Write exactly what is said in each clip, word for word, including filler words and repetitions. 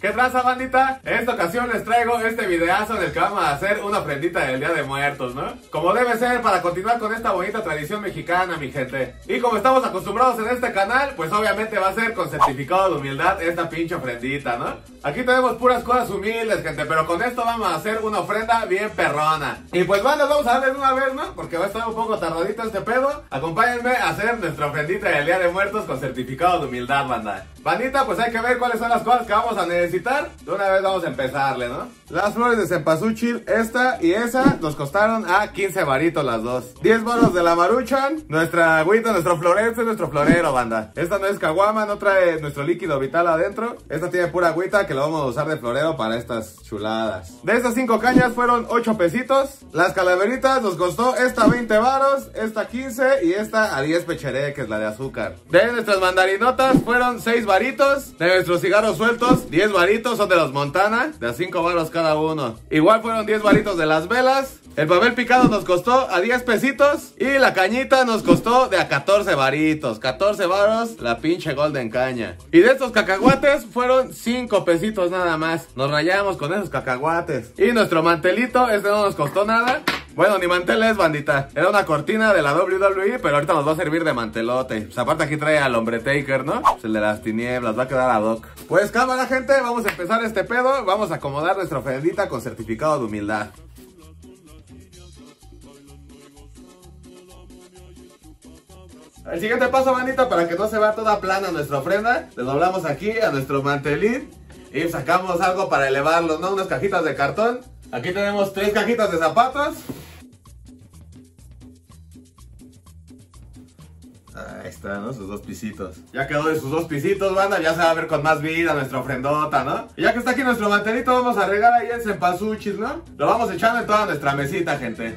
¿Qué traza, bandita? En esta ocasión les traigo este videazo en el que vamos a hacer una ofrendita del Día de Muertos, ¿no? Como debe ser para continuar con esta bonita tradición mexicana, mi gente. Y como estamos acostumbrados en este canal, pues obviamente va a ser con certificado de humildad esta pinche ofrendita, ¿no? Aquí tenemos puras cosas humildes, gente, pero con esto vamos a hacer una ofrenda bien perrona. Y pues bueno, vamos a darle de una vez, ¿no? Porque va a estar un poco tardadito este pedo. Acompáñenme a hacer nuestra ofrendita del Día de Muertos con certificado de humildad, banda. Bandita, pues hay que ver cuáles son las cosas que vamos a necesitar. De una vez vamos a empezarle, ¿no? Las flores de cempasúchil, esta y esa, nos costaron a quince varitos las dos. diez varos de la Maruchan, nuestra agüita, nuestro florero, este es nuestro florero, banda. Esta no es caguama, no trae nuestro líquido vital adentro. Esta tiene pura agüita que lo vamos a usar de florero para estas chuladas. De estas cinco cañas fueron ocho pesitos. Las calaveritas nos costó esta veinte varos, esta quince y esta a diez pechereques, la de azúcar. De nuestras mandarinotas fueron seis varitos. De nuestros cigarros sueltos, diez varitos, son de los Montana, de a cinco varos cada uno. Igual fueron diez varitos de las velas. El papel picado nos costó a diez pesitos. Y la cañita nos costó de a catorce varitos. catorce varos la pinche golden caña. Y de estos cacahuates fueron cinco pesitos nada más. Nos rayamos con esos cacahuates. Y nuestro mantelito, este no nos costó nada. Bueno, ni mantel es, bandita. Era una cortina de la doble u doble u E, pero ahorita nos va a servir de mantelote. Pues aparte aquí trae al hombre Taker, ¿no? Pues el de las tinieblas, va a quedar ad hoc. Pues cámara, gente, vamos a empezar este pedo. Vamos a acomodar nuestra ofrendita con certificado de humildad. El siguiente paso, bandita, para que no se vea toda plana nuestra ofrenda, le doblamos aquí a nuestro mantelín y sacamos algo para elevarlo, ¿no? Unas cajitas de cartón. Aquí tenemos tres cajitas de zapatos. Ahí está, ¿no? Sus dos pisitos. Ya quedó de sus dos pisitos, banda. Ya se va a ver con más vida nuestra ofrendota, ¿no? Y ya que está aquí nuestro mantelito, vamos a regar ahí el cempasúchil, ¿no? Lo vamos echando en toda nuestra mesita, gente.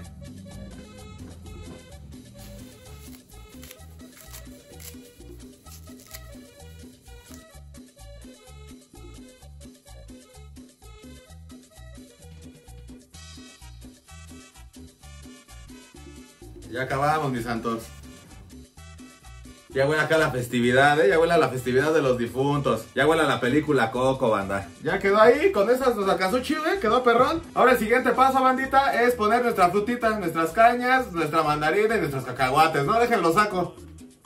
Ya acabamos, mis santos. Ya huele acá la festividad, ¿eh? Ya huele a la festividad de los difuntos. Ya huele a la película Coco, banda. Ya quedó ahí, con esas nos alcanzó chile, quedó perrón. Ahora el siguiente paso, bandita, es poner nuestra frutita, nuestras cañas, nuestra mandarina y nuestros cacahuates, ¿no? Déjenlo saco.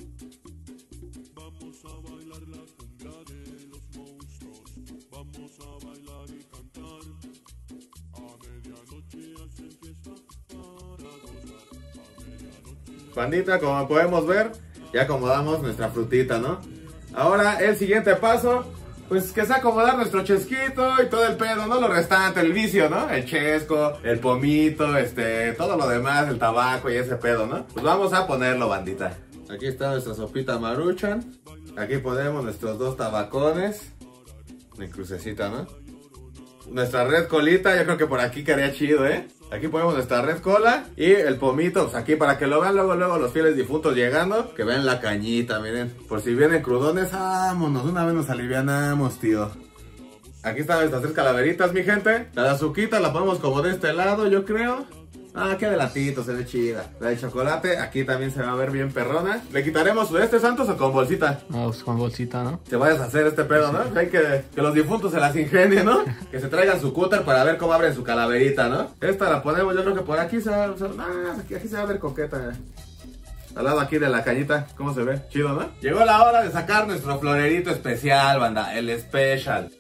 Bandita, como podemos ver, ya acomodamos nuestra frutita, ¿no? Ahora el siguiente paso, pues que es acomodar nuestro chesquito y todo el pedo, ¿no? Lo restante, el vicio, ¿no? El chesco, el pomito, este, todo lo demás, el tabaco y ese pedo, ¿no? Pues vamos a ponerlo, bandita. Aquí está nuestra sopita Maruchan. Aquí ponemos nuestros dos tabacones. Mi crucecita, ¿no? Nuestra red colita, yo creo que por aquí quedaría chido, ¿eh? Aquí ponemos nuestra red cola y el pomito, pues aquí para que lo vean luego, luego los fieles difuntos llegando. Que vean la cañita, miren. Por si vienen crudones, vámonos, una vez nos alivianamos, tío. Aquí están nuestras tres calaveritas, mi gente. La de azuquita la ponemos como de este lado, yo creo. Ah, qué adelantito, se ve chida. La de chocolate, aquí también se va a ver bien perrona. ¿Le quitaremos de este, Santos, o con bolsita? No, pues con bolsita, ¿no? Te vayas a hacer este pedo, ¿no? Hay que, que los difuntos se las ingenien, ¿no? Que se traigan su cúter para ver cómo abren su calaverita, ¿no? Esta la ponemos, yo creo que por aquí se va, se, ah, aquí, aquí se va a ver coqueta. Al lado aquí de la cañita, ¿cómo se ve? Chido, ¿no? Llegó la hora de sacar nuestro florerito especial, banda, el special.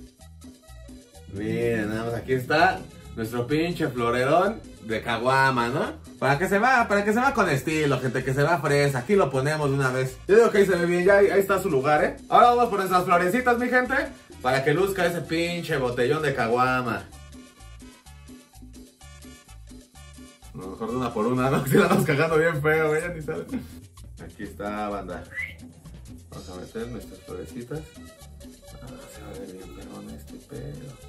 Miren, nada más aquí está nuestro pinche florerón de caguama, ¿no? Para que se va, para que se va con estilo, gente, que se va fresa. Aquí lo ponemos de una vez. Yo digo que ahí se ve bien, ya ahí, ahí está su lugar, ¿eh? Ahora vamos por nuestras florecitas, mi gente, para que luzca ese pinche botellón de caguama. No, mejor de una por una, ¿no? Si la estamos cagando bien feo, ¿eh? Ya ni sabes. Aquí está, banda. Vamos a meter nuestras florecitas. Ah, se va a ver bien perrón este pedo.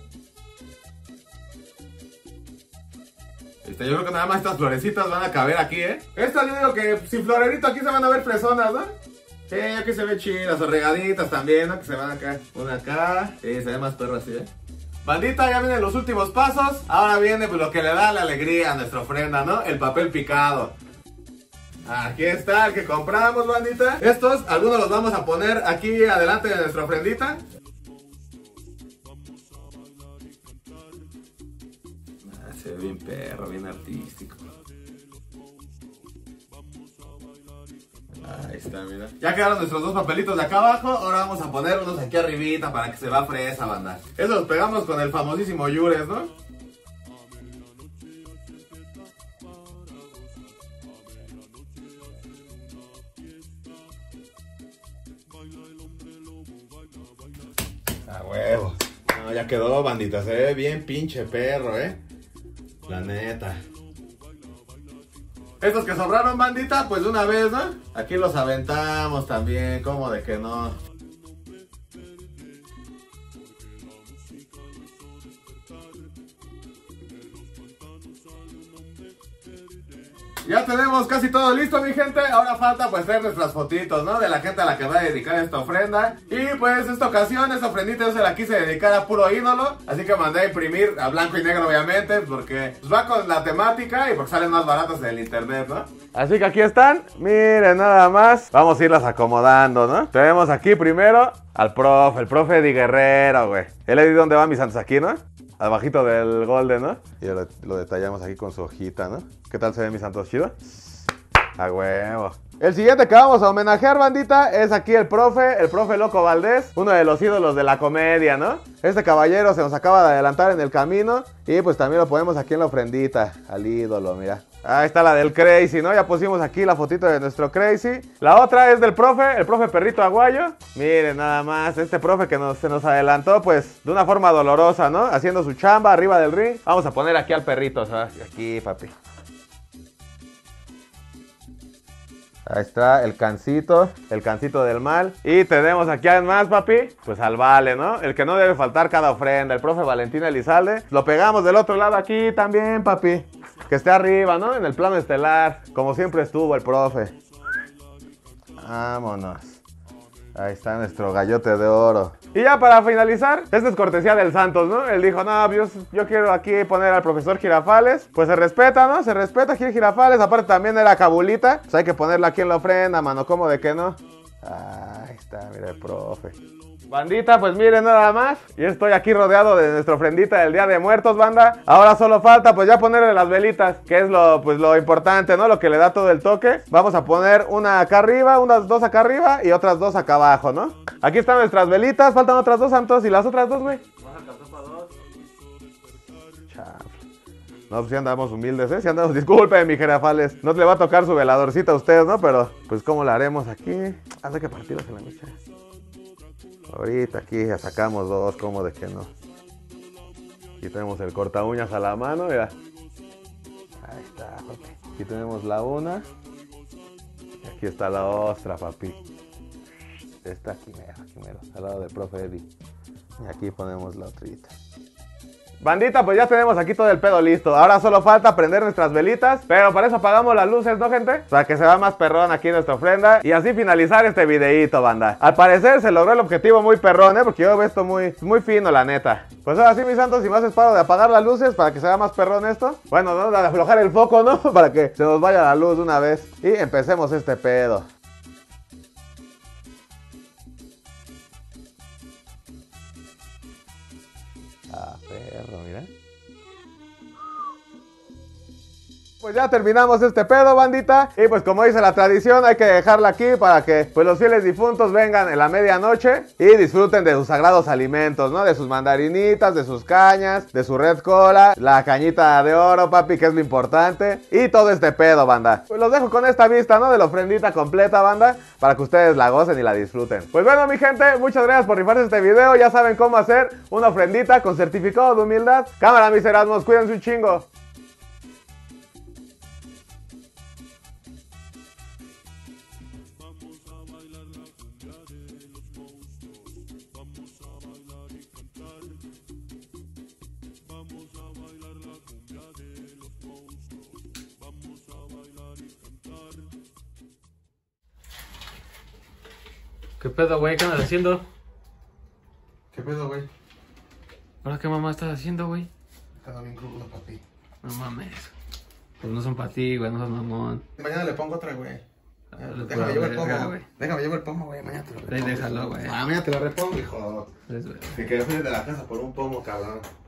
Este, yo creo que nada más estas florecitas van a caber aquí, ¿eh? Estas yo digo que sin florerito aquí se van a ver fresonas, ¿no? Sí, aquí se ven chidas, o regaditas también, ¿no? Que se van acá. Una acá. Sí, se ve más perro así, ¿eh? Bandita, ya vienen los últimos pasos. Ahora viene pues lo que le da la alegría a nuestra ofrenda, ¿no? El papel picado. Aquí está el que compramos, bandita. Estos, algunos los vamos a poner aquí adelante de nuestra ofrendita. se ve bien perro, bien artístico. Ahí está, mira. Ya quedaron nuestros dos papelitos de acá abajo. Ahora vamos a poner unos aquí arribita para que se vea fresa, banda. Eso los pegamos con el famosísimo Yures, ¿no? A huevo. No, ya quedó, bandita. Se ve bien pinche perro, ¿eh? La neta. Estos que sobraron, bandita, pues de una vez, ¿no? Aquí los aventamos también, ¿cómo de que no? Ya tenemos casi todo listo, mi gente. Ahora falta pues ver nuestras fotitos, ¿no? De la gente a la que va a dedicar esta ofrenda. Y pues esta ocasión, esta ofrendita yo se la quise dedicar a puro ídolo. Así que mandé a imprimir a blanco y negro, obviamente, porque pues, va con la temática y porque salen más baratas en el internet, ¿no? Así que aquí están, miren nada más. Vamos a irlas acomodando, ¿no? Tenemos aquí primero al profe, el profe Di Guerrero, güey. Él le di dónde van mis santos aquí, ¿no? Abajito del golden, ¿no? Y lo, lo detallamos aquí con su hojita, ¿no? ¿Qué tal se ve mi santos chido? A huevo. El siguiente que vamos a homenajear, bandita, es aquí el profe, el profe Loco Valdés, uno de los ídolos de la comedia, ¿no? Este caballero se nos acaba de adelantar en el camino y pues también lo ponemos aquí en la ofrendita al ídolo, mira. Ahí está la del Crazy, ¿no? Ya pusimos aquí la fotito de nuestro Crazy. La otra es del profe, el profe Perrito Aguayo. Miren nada más, este profe que nos, se nos adelantó pues de una forma dolorosa, ¿no? Haciendo su chamba arriba del ring. Vamos a poner aquí al perrito, ¿sabes? Aquí, papi. Ahí está el cancito, el cancito del mal. Y tenemos aquí además, papi, pues al Vale, ¿no? El que no debe faltar cada ofrenda, el profe Valentín Elizalde. Lo pegamos del otro lado aquí también, papi. Que esté arriba, ¿no? En el plano estelar, como siempre estuvo el profe. Vámonos. Ahí está nuestro gallote de oro. Y ya para finalizar, esta es cortesía del Santos, ¿no? Él dijo, no, yo, yo quiero aquí poner al profesor Girafales. Pues se respeta, ¿no? Se respeta aquí el Girafales. Aparte también era Cabulita. Pues hay que ponerlo aquí en la ofrenda, mano. ¿Cómo de que no? Ahí está, mira el profe. Bandita, pues miren nada más. Y estoy aquí rodeado de nuestra ofrendita del Día de Muertos, banda. Ahora solo falta pues ya ponerle las velitas, que es lo, pues, lo importante, ¿no? Lo que le da todo el toque. Vamos a poner una acá arriba, unas dos acá arriba y otras dos acá abajo, ¿no? Aquí están nuestras velitas, faltan otras dos, Santos. ¿Y las otras dos, güey? No, pues si andamos humildes, ¿eh? Si andamos, disculpen, mi Girafales. No le va a tocar su veladorcita a ustedes, ¿no? Pero, pues, ¿cómo la haremos aquí? Hace que partidos en la micha. Ahorita aquí ya sacamos dos, como de que no. Aquí tenemos el corta uñas a la mano, mira. Ahí está, papi. Aquí tenemos la una. Y aquí está la otra, papi. Esta aquí mero, aquí mero, al lado del profe Eddie. Y aquí ponemos la otrita. Bandita, pues ya tenemos aquí todo el pedo listo. Ahora solo falta prender nuestras velitas. Pero para eso apagamos las luces, ¿no, gente? Para que se vea más perrón aquí nuestra ofrenda. Y así finalizar este videíto, banda. Al parecer se logró el objetivo muy perrón, ¿eh? Porque yo veo esto muy, muy fino, la neta. Pues ahora sí, mis santos, si me haces paro de apagar las luces para que se vea más perrón esto. Bueno, ¿no? De aflojar el foco, ¿no? Para que se nos vaya la luz de una vez. Y empecemos este pedo. Ah, perro, mira. Pues ya terminamos este pedo, bandita. Y pues como dice la tradición, hay que dejarla aquí para que pues los fieles difuntos vengan en la medianoche y disfruten de sus sagrados alimentos, ¿no? De sus mandarinitas, de sus cañas, de su red cola, la cañita de oro, papi, que es lo importante. Y todo este pedo, banda. Pues los dejo con esta vista, ¿no? De la ofrendita completa, banda, para que ustedes la gocen y la disfruten. Pues bueno, mi gente, muchas gracias por rifarse este video. Ya saben cómo hacer una ofrendita con certificado de humildad. Cámara, mis Erasmos, cuídense un chingo. ¿Qué pedo, güey? ¿Qué andas haciendo? ¿Qué pedo, güey? ¿Ahora qué mamá estás haciendo, güey? Estaba bien crudo, papi. No mames. Pues no son para ti, güey, no son mamón. Mañana le pongo otra, güey. Dale, Déjame llevar el verga, pomo. güey. Déjame llevar el pomo, güey. Mañana te lo Ahí repongo. déjalo, güey. Ah, mañana te lo repongo, hijo. Es, güey. Que quedé fuera de la casa por un pomo, cabrón.